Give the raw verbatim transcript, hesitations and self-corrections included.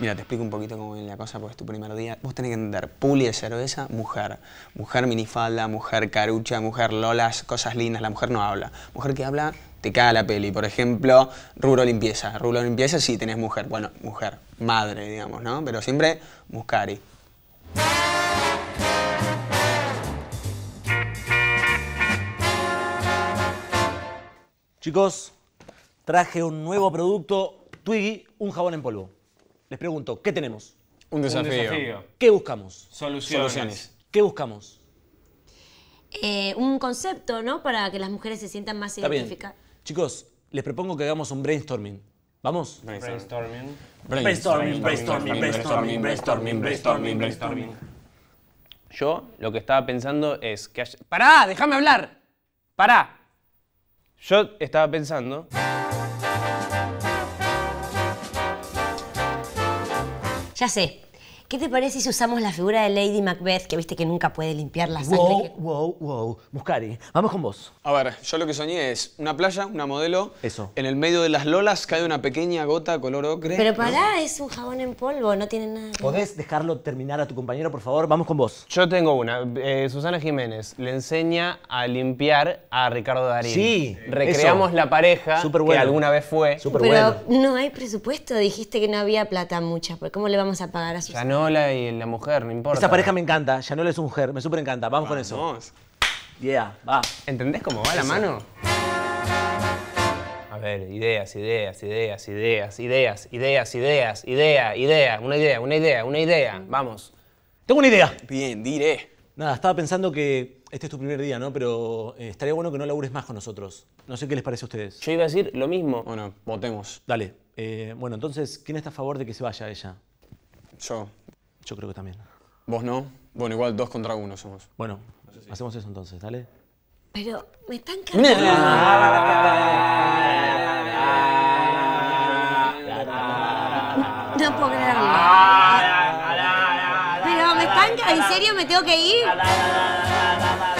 Mira, te explico un poquito cómo viene la cosa porque es tu primer día. Vos tenés que entender, Puli de cerveza, mujer. Mujer minifalda, mujer carucha, mujer lolas, cosas lindas. La mujer no habla. Mujer que habla, te caga la peli. Por ejemplo, rubro limpieza. Rubro limpieza sí tenés mujer. Bueno, mujer, madre, digamos, ¿no? Pero siempre muscari. Chicos, traje un nuevo producto, Twiggy, un jabón en polvo. Les pregunto, ¿qué tenemos? Un desafío. Un desafío. ¿Qué buscamos? Soluciones. Soluciones. ¿Qué buscamos? Eh, un concepto, ¿no? Para que las mujeres se sientan más Está bien. identificadas. Chicos, les propongo que hagamos un brainstorming. ¿Vamos? Brainstorming. Brainstorming, brainstorming, brainstorming, brainstorming, brainstorming, brainstorming. Yo lo que estaba pensando es que... haya... ¡Pará! ¡Déjame hablar! ¡Pará! Yo estaba pensando... Ya sé. ¿Qué te parece si usamos la figura de Lady Macbeth, que viste que nunca puede limpiar la sangre? Wow, que... wow, wow. Muscari, vamos con vos. A ver, yo lo que soñé es una playa, una modelo. Eso. En el medio de las lolas cae una pequeña gota color ocre. Pero pará, es un jabón en polvo, no tiene nada que ver. ¿Podés dejarlo terminar a tu compañero, por favor? Vamos con vos. Yo tengo una. Eh, Susana Jiménez le enseña a limpiar a Ricardo Darín. Sí, Recreamos eso. la pareja Súper bueno. que alguna vez fue. Súper Pero bueno. no hay presupuesto, dijiste que no había plata mucha. ¿Por ¿Cómo le vamos a pagar a Susana? Yanola y la mujer, no importa. Esa pareja me encanta. Yanola es su mujer, me súper encanta. Vamos con eso. Vamos. Yeah, va. ¿Entendés cómo va la mano? A ver, ideas, ideas, ideas, ideas, ideas, ideas, ideas, idea, idea, una idea, una idea, una idea. Vamos. Tengo una idea. Bien, diré. Nada, estaba pensando que este es tu primer día, ¿no? Pero eh, estaría bueno que no labures más con nosotros. No sé qué les parece a ustedes. Yo iba a decir lo mismo. Bueno, votemos. Dale. Eh, bueno, entonces, ¿quién está a favor de que se vaya ella? Yo. Yo creo que también. ¿Vos no? Bueno, igual dos contra uno somos. Bueno, hacemos eso entonces, dale. Pero me están cargando. No puedo creerlo. Pero me están... ¿En serio me tengo que ir?